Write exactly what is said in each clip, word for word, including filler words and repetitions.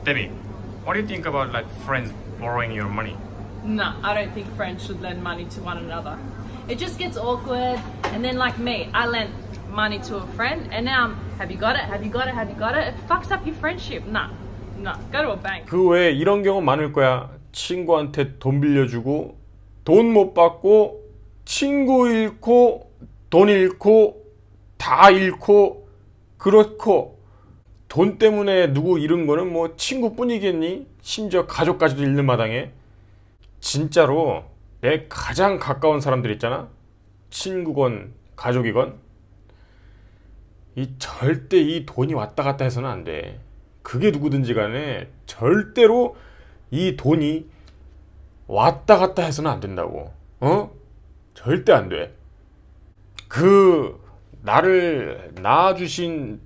Debbie, what do you think about like friends borrowing your money? No, I don't think friends should lend money to one another. It just gets awkward, and then like me, I lent money to a friend, and now I'm, have you got it? Have you got it? Have you got it? It fucks up your friendship. Nah, nah, go to a bank. 그 외에 이런 경우 많을 거야. 친구한테 돈 빌려주고 돈 못 받고 친구 잃고 돈 잃고 다 잃고 그렇고 돈 때문에 누구 잃은 거는 뭐 친구뿐이겠니? 심지어 가족까지도 잃는 마당에 진짜로 내 가장 가까운 사람들 있잖아. 친구건 가족이건 이 절대 이 돈이 왔다 갔다 해서는 안 돼. 그게 누구든지 간에 절대로 이 돈이 왔다 갔다 해서는 안 된다고. 어? 절대 안 돼. 그 나를 낳아주신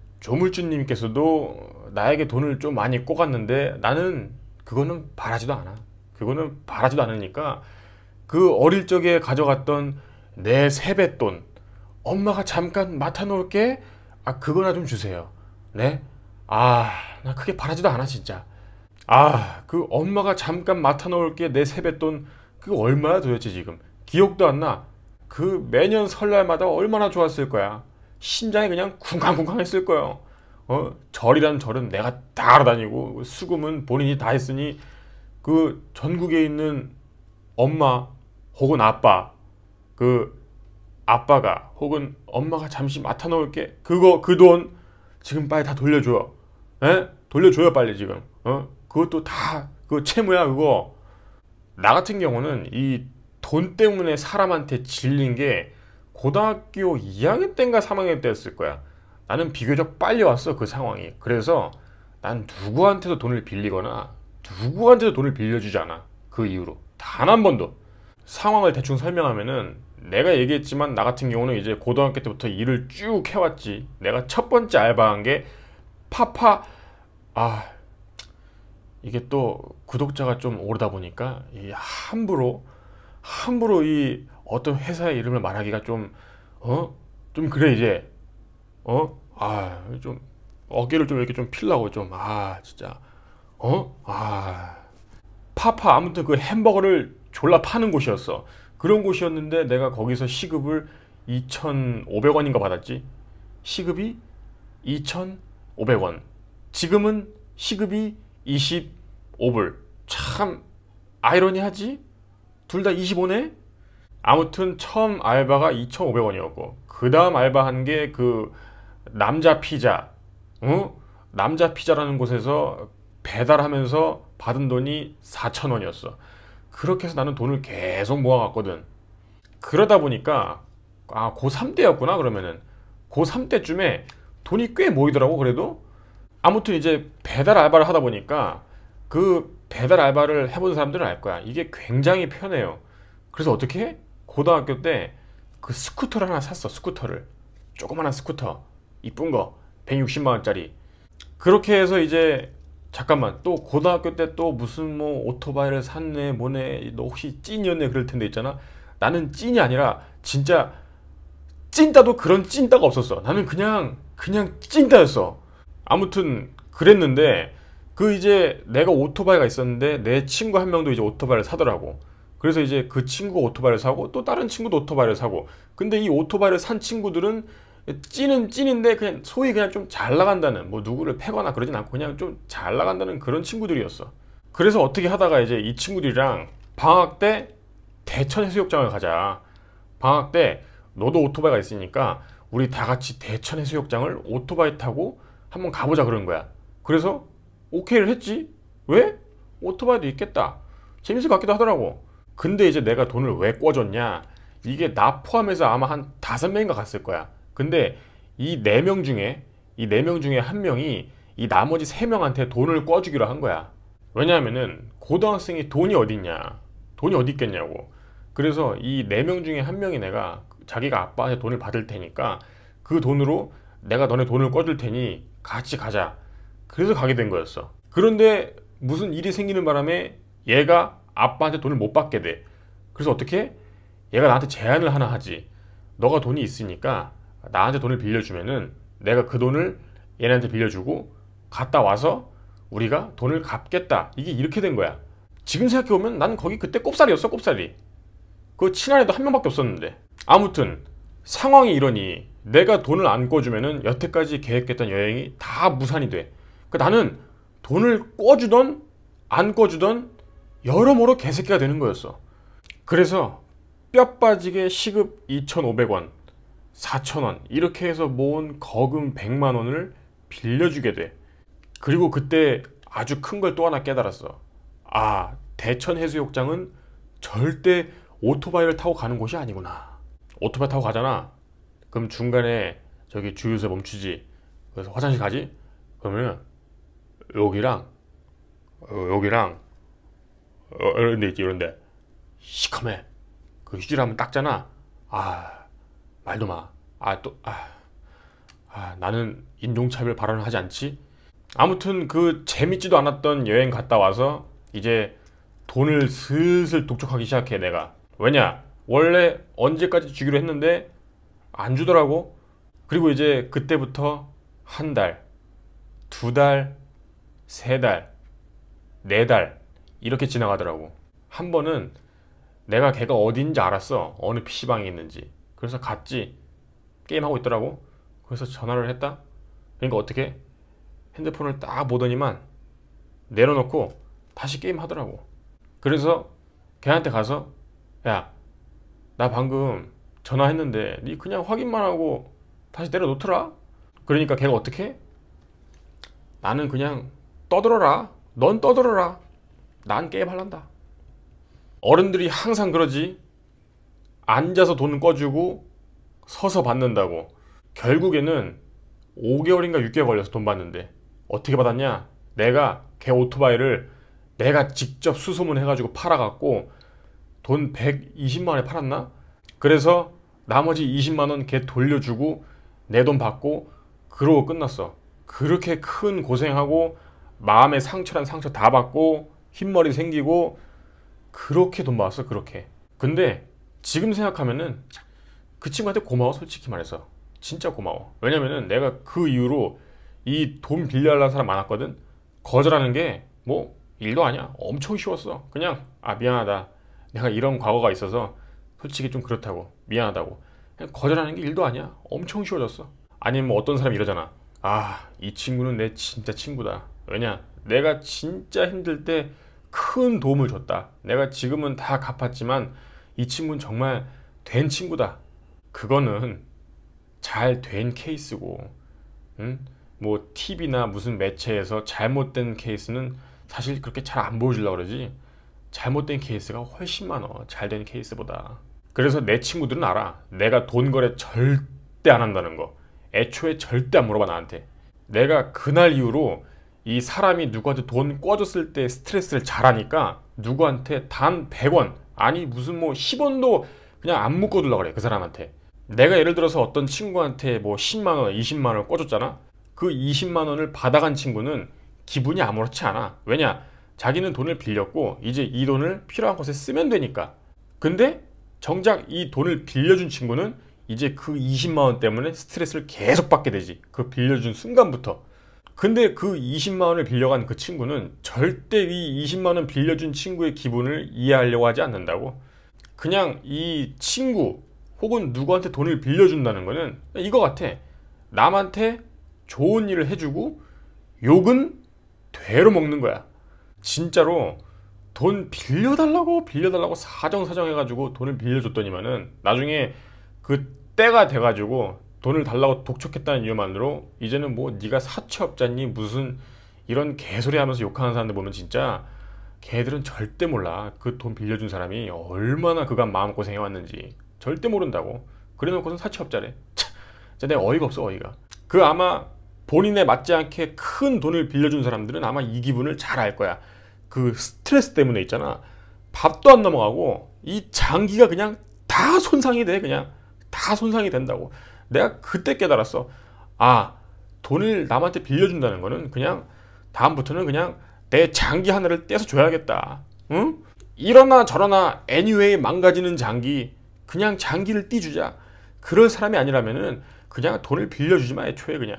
조물주님께서도 나에게 돈을 좀 많이 꼬갔는데 나는 그거는 바라지도 않아. 그거는 바라지도 않으니까 그 어릴 적에 가져갔던 내 세뱃돈 엄마가 잠깐 맡아놓을게. 아 그거나 좀 주세요. 네? 아 나 그게 바라지도 않아 진짜. 아 그 엄마가 잠깐 맡아놓을게 내 세뱃돈 그거 얼마야 도대체 지금. 기억도 안 나. 그 매년 설날마다 얼마나 좋았을 거야. 심장이 그냥 쿵쾅쿵쾅 했을 거예요. 어? 절이란 절은 내가 다 알아다니고 수금은 본인이 다 했으니 그 전국에 있는 엄마 혹은 아빠 그 아빠가 혹은 엄마가 잠시 맡아놓을게 그거 그 돈 지금 빨리 다 돌려줘요. 에? 돌려줘요 빨리 지금. 어? 그것도 다 그 채무야 그거. 나 같은 경우는 이 돈 때문에 사람한테 질린 게 고등학교 이 학년 때인가 삼 학년 때였을 거야. 나는 비교적 빨리 왔어 그 상황이. 그래서 난 누구한테도 돈을 빌리거나 누구한테도 돈을 빌려주지 않아. 그 이후로 단 한 번도. 상황을 대충 설명하면은 내가 얘기했지만 나 같은 경우는 이제 고등학교 때부터 일을 쭉 해왔지. 내가 첫 번째 알바한 게 파파. 아 이게 또 구독자가 좀 오르다 보니까 이 함부로 함부로 이 어떤 회사의 이름을 말하기가 좀 어? 좀 그래 이제 어? 아 좀 어깨를 좀 이렇게 좀 필라고 좀 아 진짜 어? 아 파파 아무튼 그 햄버거를 졸라 파는 곳이었어. 그런 곳이었는데 내가 거기서 시급을 이천오백 원인가 받았지. 시급이 이천오백 원. 지금은 시급이 이십오 불. 참 아이러니하지? 둘 다 이십오네? 아무튼 처음 알바가 이천오백 원이었고 그 다음 알바한 게 그 남자 피자 어? 남자 피자라는 곳에서 배달하면서 받은 돈이 사천 원이었어. 그렇게 해서 나는 돈을 계속 모아갔거든. 그러다 보니까 아 고삼 때였구나. 그러면은 고삼 때쯤에 돈이 꽤 모이더라고. 그래도 아무튼 이제 배달 알바를 하다 보니까 그 배달 알바를 해본 사람들은 알 거야. 이게 굉장히 편해요. 그래서 어떻게 해? 고등학교 때 그 스쿠터를 하나 샀어. 스쿠터를 조그만한 스쿠터 이쁜 거 백육십만 원짜리. 그렇게 해서 이제 잠깐만 또 고등학교 때 또 무슨 뭐 오토바이를 샀네 뭐네 너 혹시 찐이었네 그럴 텐데 있잖아. 나는 찐이 아니라 진짜 찐따도 그런 찐따가 없었어. 나는 그냥 그냥 찐따였어. 아무튼 그랬는데 그 이제 내가 오토바이가 있었는데 내 친구 한 명도 이제 오토바이를 사더라고. 그래서 이제 그 친구가 오토바이를 사고 또 다른 친구도 오토바이를 사고. 근데 이 오토바이를 산 친구들은 찐은 찐인데 그냥 소위 그냥 좀 잘 나간다는 뭐 누구를 패거나 그러진 않고 그냥 좀 잘 나간다는 그런 친구들이었어. 그래서 어떻게 하다가 이제 이 친구들이랑 방학 때 대천 해수욕장을 가자. 방학 때 너도 오토바이가 있으니까 우리 다 같이 대천 해수욕장을 오토바이 타고 한번 가보자 그런 거야. 그래서 오케이를 했지. 왜? 오토바이도 있겠다. 재밌을 것 같기도 하더라고. 근데 이제 내가 돈을 왜 꿔줬냐. 이게 나 포함해서 아마 한 다섯 명인가 갔을 거야. 근데 이 네 명 중에 이 네 명 중에 한 명이 이 나머지 세 명한테 돈을 꿔주기로 한 거야. 왜냐하면은 고등학생이 돈이 어딨냐. 돈이 어디 있겠냐고. 그래서 이 네 명 중에 한 명이 내가 자기가 아빠한테 돈을 받을 테니까 그 돈으로 내가 너네 돈을 꿔줄 테니 같이 가자. 그래서 가게 된 거였어. 그런데 무슨 일이 생기는 바람에 얘가 아빠한테 돈을 못 받게 돼. 그래서 어떻게? 얘가 나한테 제안을 하나 하지. 너가 돈이 있으니까 나한테 돈을 빌려주면은 내가 그 돈을 얘네한테 빌려주고 갔다 와서 우리가 돈을 갚겠다. 이게 이렇게 된 거야. 지금 생각해보면 난 거기 그때 꼽살이었어, 꼽살이. 그 친한 애도 한 명밖에 없었는데. 아무튼 상황이 이러니 내가 돈을 안 꿔주면은 여태까지 계획했던 여행이 다 무산이 돼. 그 나는 돈을 꿔주던 안 꿔주던 여러모로 개새끼가 되는 거였어. 그래서 뼈 빠지게 시급 이천오백 원, 사천 원 이렇게 해서 모은 거금 백만 원을 빌려주게 돼. 그리고 그때 아주 큰 걸 또 하나 깨달았어. 아, 대천 해수욕장은 절대 오토바이를 타고 가는 곳이 아니구나. 오토바이 타고 가잖아. 그럼 중간에 저기 주유소에 멈추지. 그래서 화장실 가지? 그러면 여기랑 어, 여기랑 어, 이런 데 있지, 이런 데 시커매. 그 휴지를 한번 닦잖아. 아, 말도 마. 아, 또 아, 아 나는 인종차별 발언을 하지 않지? 아무튼 그 재밌지도 않았던 여행 갔다 와서 이제 돈을 슬슬 독촉하기 시작해. 내가 왜냐, 원래 언제까지 주기로 했는데 안 주더라고. 그리고 이제 그때부터 한 달, 두 달, 세 달, 네 달 이렇게 지나가더라고. 한 번은 내가 걔가 어딘지 알았어. 어느 피시방에 있는지. 그래서 갔지. 게임하고 있더라고. 그래서 전화를 했다. 그러니까 어떻게 핸드폰을 딱 보더니만 내려놓고 다시 게임 하더라고. 그래서 걔한테 가서 야, 나 방금 전화했는데 니 그냥 확인만 하고 다시 내려놓더라. 그러니까 걔가 어떻게? 나는 그냥 떠들어라. 넌 떠들어라. 난 게임 할란다. 어른들이 항상 그러지. 앉아서 돈 꺼주고 서서 받는다고. 결국에는 오 개월인가 육 개월 걸려서 돈 받는데 어떻게 받았냐? 내가 걔 오토바이를 내가 직접 수소문 해가지고 팔아갖고 돈 백이십만 원에 팔았나? 그래서 나머지 이십만 원 걔 돌려주고 내 돈 받고 그러고 끝났어. 그렇게 큰 고생하고 마음의 상처란 상처 다 받고 흰머리 생기고 그렇게 돈 받았어. 그렇게. 근데 지금 생각하면은 그 친구한테 고마워. 솔직히 말해서 진짜 고마워. 왜냐면은 내가 그 이후로 이 돈 빌려달라는 사람 많았거든. 거절하는 게 뭐 일도 아니야. 엄청 쉬웠어. 그냥 아, 미안하다. 내가 이런 과거가 있어서 솔직히 좀 그렇다고 미안하다고. 그냥 거절하는 게 일도 아니야. 엄청 쉬워졌어. 아니면 뭐 어떤 사람이 이러잖아. 아, 이 친구는 내 진짜 친구다. 왜냐, 내가 진짜 힘들 때 큰 도움을 줬다. 내가 지금은 다 갚았지만 이 친구는 정말 된 친구다. 그거는 잘 된 케이스고, 응? 뭐 티비나 무슨 매체에서 잘못된 케이스는 사실 그렇게 잘 안 보여주려고 그러지. 잘못된 케이스가 훨씬 많어. 잘된 케이스보다. 그래서 내 친구들은 알아. 내가 돈 거래 절대 안 한다는 거. 애초에 절대 안 물어봐, 나한테. 내가 그날 이후로 이 사람이 누구한테 돈 꿔줬을 때 스트레스를 잘하니까 누구한테 단 백 원, 아니 무슨 뭐 십 원도 그냥 안 묶어두려고 그래. 그 사람한테. 내가 예를 들어서 어떤 친구한테 뭐 십만 원, 이십만 원을 꿔줬잖아. 그 이십만 원을 받아간 친구는 기분이 아무렇지 않아. 왜냐, 자기는 돈을 빌렸고 이제 이 돈을 필요한 곳에 쓰면 되니까. 근데 정작 이 돈을 빌려준 친구는 이제 그 이십만 원 때문에 스트레스를 계속 받게 되지. 그 빌려준 순간부터. 근데 그 이십만 원을 빌려간 그 친구는 절대 이 이십만 원 빌려준 친구의 기분을 이해하려고 하지 않는다고. 그냥 이 친구 혹은 누구한테 돈을 빌려준다는 거는 이거 같아. 남한테 좋은 일을 해주고 욕은 되로 먹는 거야. 진짜로 돈 빌려달라고 빌려달라고 사정사정 해가지고 돈을 빌려줬더니만은 나중에 그 때가 돼가지고 돈을 달라고 독촉했다는 이유만으로 이제는 뭐 네가 사채업자니 무슨 이런 개소리 하면서 욕하는 사람들 보면 진짜 걔들은 절대 몰라. 그 돈 빌려준 사람이 얼마나 그간 마음고생해왔는지 절대 모른다고. 그래놓고선 사채업자래. 진짜 내가 어이가 없어, 어이가. 그 아마 본인에 맞지 않게 큰 돈을 빌려준 사람들은 아마 이 기분을 잘 알 거야. 그 스트레스 때문에 있잖아. 밥도 안 넘어가고 이 장기가 그냥 다 손상이 돼. 그냥 다 손상이 된다고. 내가 그때 깨달았어. 아, 돈을 남한테 빌려준다는 거는 그냥 다음부터는 그냥 내 장기 하나를 떼서 줘야겠다. 응? 이러나 저러나 anyway 망가지는 장기, 그냥 장기를 떼주자. 그럴 사람이 아니라면은 그냥 돈을 빌려주지 마, 애초에 그냥.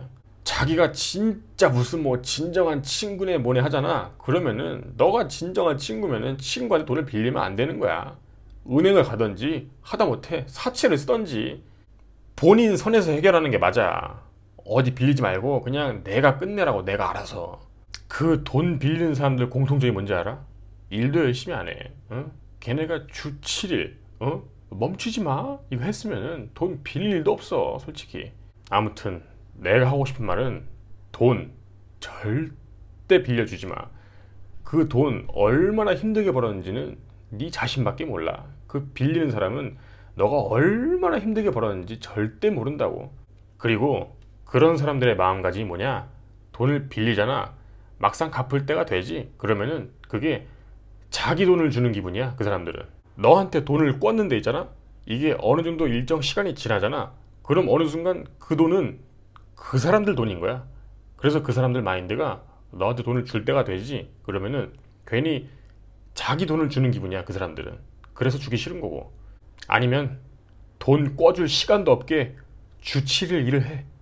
자기가 진짜 무슨 뭐 진정한 친구네 뭐네 하잖아. 그러면은 너가 진정한 친구면은 친구한테 돈을 빌리면 안 되는 거야. 은행을 가든지 하다못해 사채를 쓰던지 본인 선에서 해결하는 게 맞아. 어디 빌리지 말고 그냥 내가 끝내라고. 내가 알아서. 그 돈 빌리는 사람들 공통점이 뭔지 알아? 일도 열심히 안 해. 어? 걔네가 주 칠 일 어? 멈추지 마 이거 했으면은 돈 빌릴 일도 없어 솔직히. 아무튼 내가 하고 싶은 말은 돈 절대 빌려주지 마. 그 돈 얼마나 힘들게 벌었는지는 네 자신밖에 몰라. 그 빌리는 사람은 너가 얼마나 힘들게 벌었는지 절대 모른다고. 그리고 그런 사람들의 마음가짐이 뭐냐? 돈을 빌리잖아. 막상 갚을 때가 되지. 그러면은 그게 자기 돈을 주는 기분이야. 그 사람들은 너한테 돈을 꿨는데 있잖아. 이게 어느 정도 일정 시간이 지나잖아. 그럼 어느 순간 그 돈은 그 사람들 돈인 거야. 그래서 그 사람들 마인드가 너한테 돈을 줄 때가 되지. 그러면은 괜히 자기 돈을 주는 기분이야. 그 사람들은. 그래서 주기 싫은 거고. 아니면 돈 꿔줄 시간도 없게 주 칠 일 일을 해.